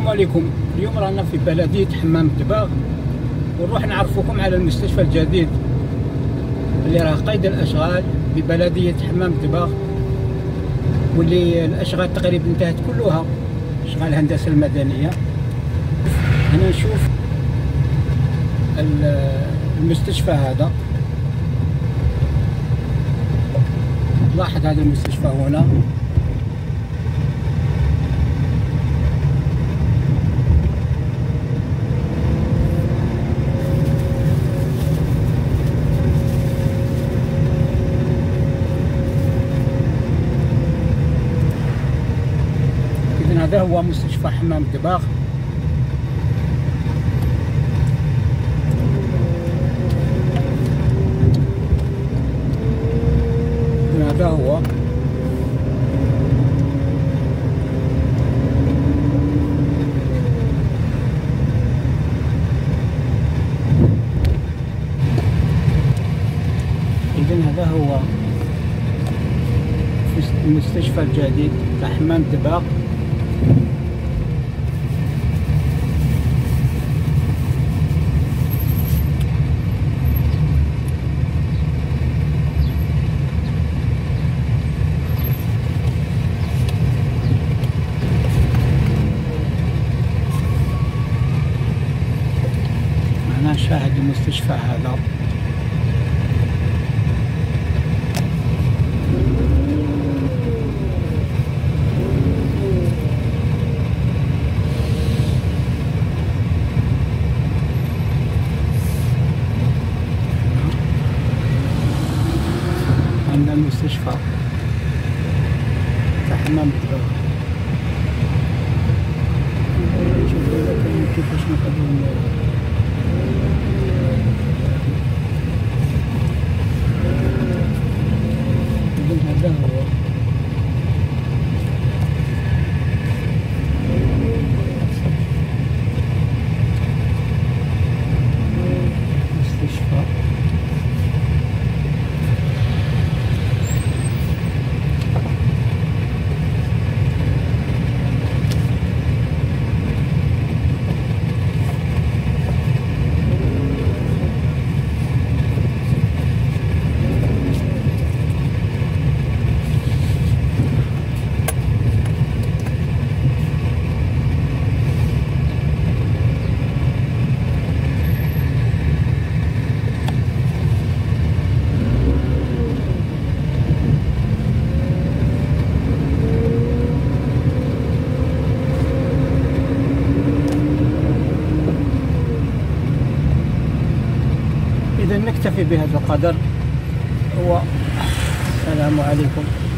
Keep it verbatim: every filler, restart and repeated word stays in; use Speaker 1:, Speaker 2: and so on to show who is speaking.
Speaker 1: عليكم. اليوم رانا في بلدية حمام الدباغ، ونروح نعرفكم على المستشفى الجديد اللي راه قيد الاشغال ببلدية حمام الدباغ، واللي الاشغال تقريبا انتهت كلها، اشغال الهندسة المدنية. هنا نشوف المستشفى هذا، لاحظ هذا المستشفى هنا. إذن هذا هو مستشفى حمام الدباغ. هذا هو إذن هذا هو المستشفى الجديد تاع حمام الدباغ. أنا شاهد المستشفى هذا. عندنا المستشفى تاع حمام الدباغ. نشوفوا كيفاش نقدروا هذا هو مستشفى. إذا نكتفي بهذا القدر. والسلام عليكم.